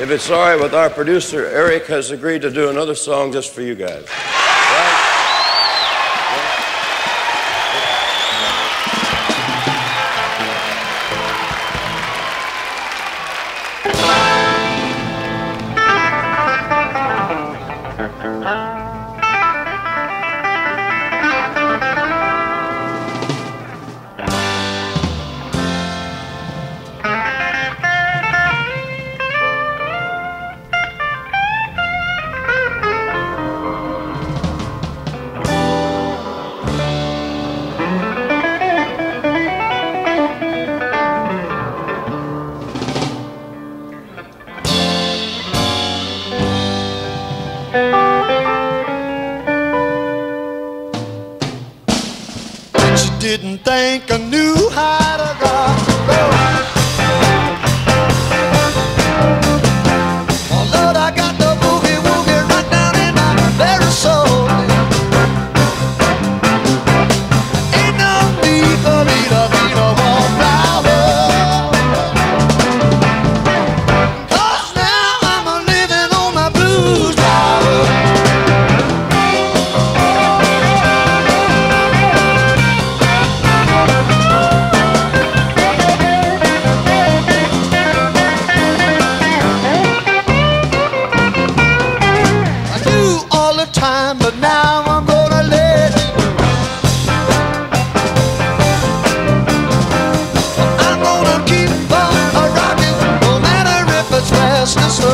If it's all right with our producer, Eric has agreed to do another song just for you guys. Right? Didn't think I knew how to rock and roll. Oh Lord, I got the boogie woogie right down in my very soul. Ain't no need for me to be no more flower, 'cause now I'm a living on my blues power. But now I'm gonna let you. I'm gonna keep on rocking, no matter if it's fast or slow.